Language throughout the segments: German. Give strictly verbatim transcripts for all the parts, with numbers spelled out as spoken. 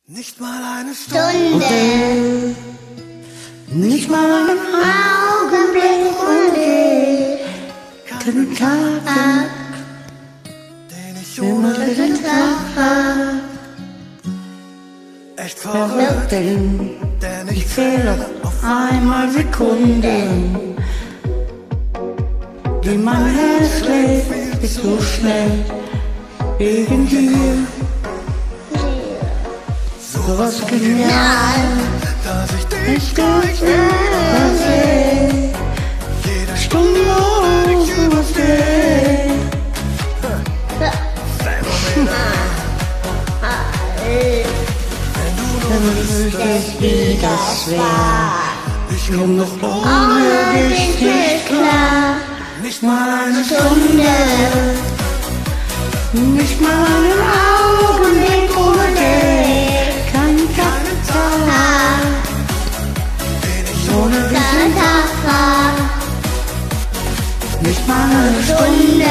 Nicht mal eine Stunde, nicht mal einen Augenblick ohne keinen Tag, den ich ohne den Tag. echt Verrückt, verrückt, denn denn ich ich zähle auf einmal Sekunden, die mein Herz schlägt, ist so schnell wegen dir. Sowas genial, dass ich dich ich gar kann nicht mehr sehen. jede Stunde dich überstehen. phänomenal. Wenn du wüsstest, wie das war, Ich komm komm noch noch ohne dich nicht klar. nicht mal eine Stunde, nicht mal einen Augenblick ohne dich. Kein Tag, den ich ohne dich ein Tag. Nicht mal eine Stunde,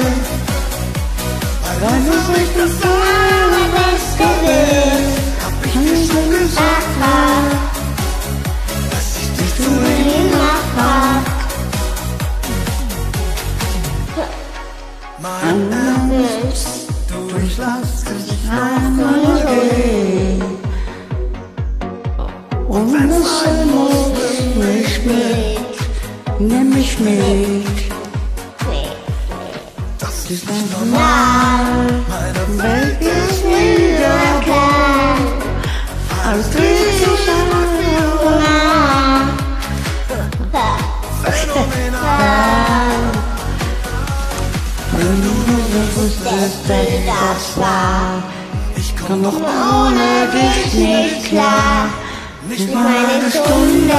weil du bist das allerbeste bist. hab ich Wenn dir ich schon dir gesagt, gesagt hab, dass ich dich du zu mir lieben gemacht hab. mein Ernst. Du, ich lass dich Einmal gehen. Und es muss mich mit, nimm mich mit. das ist Nicht nicht normal, meine Welt ist wiederkehr. Als dreh ich an phänomenal. Wenn du nur wusstest, wer das war, Ich komm komm noch noch ohne dich nicht klar. nicht Mal mal eine Stunde,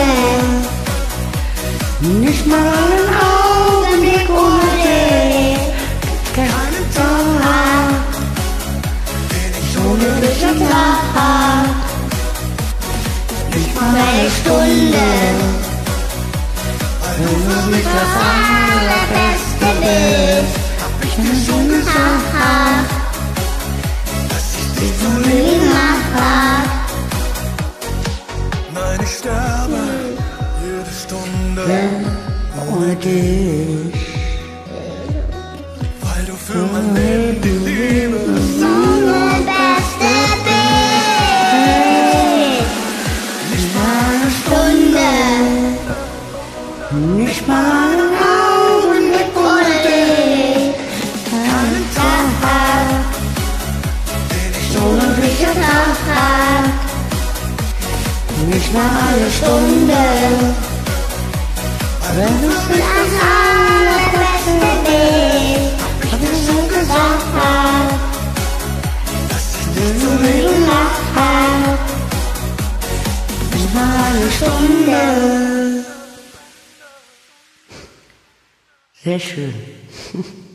nicht mal einen Augenblick ohne dich. einen Tag, den ich Ohne dich ein Tag, nicht mal eine Stunde, weil wenn du du für nicht mich das allerbeste bist. hab ich dir schon gesagt, dass ich dich zu lieben. Nein, ich sterbe jede Stunde, Ohne dich, weil du für mein Leben die Liebe bist. allerbeste bist. Nicht mal Eine Stunde, nicht mal einen Augenblick ohne dich. Keinen Tag, den ich ohne dich ein Tag, nicht mal eine Stunde. Wenn du mit das allerbeste bist, hab ich schon gesagt, dass ich wenn dich du zu mich lieben. gemacht hast, nicht mal eine Stunde. Sehr schön.